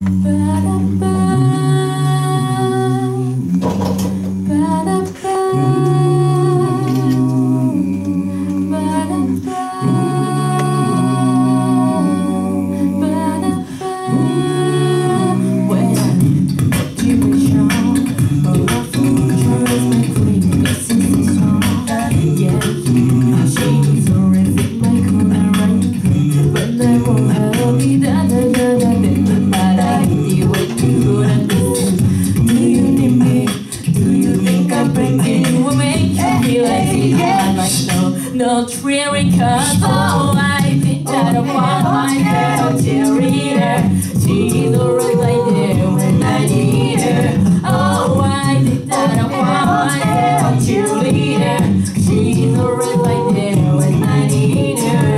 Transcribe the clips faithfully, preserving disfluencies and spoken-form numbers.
No dreary cause oh I think that I want my girl cheerleader. She's always right there when I need her. Oh I think that I want my girl cheerleader. She's always right there when I need her.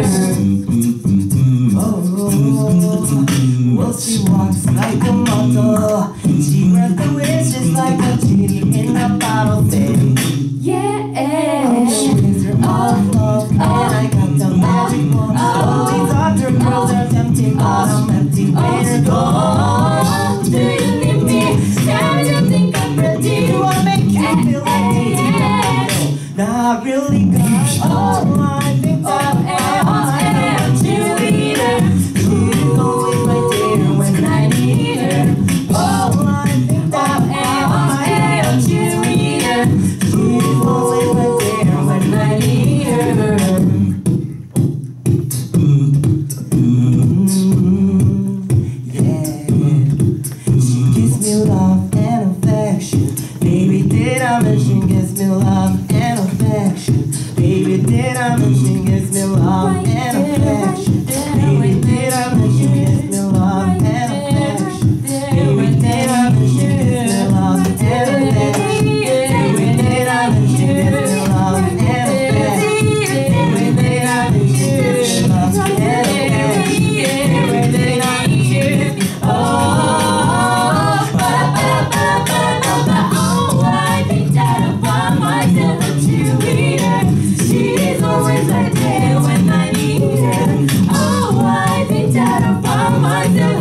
Oh, well she walks like a model. She grants the wishes like a genie in a bottle thing. Yeah. All love, and I got the magic wand. All these other girls are tempting, but I'm empty. Where to go? Do you need me? Tell me you think I'm pretty. Do I make you feel like T T? Not really, God. Oh, I think that I am a cheerleader. She's always right there when I need her. Oh, I think that I am a cheerleader. She's always right there when I need her. Love and affection, baby. Did I mention gives me love and affection? Baby, did I mention gives me love and affection? Baby, did I mention gives me love and affection? Baby, did I mention gives me love and affection? Baby, did I mention gives me love and affection? Baby, did I mention gives me love and affection? Baby, did I mention oh. She's always right there when I need her. Oh, I think that I found myself.